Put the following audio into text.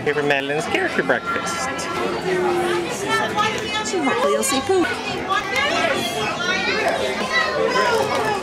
here for Madeline's character breakfast. So hopefully you'll see Pooh.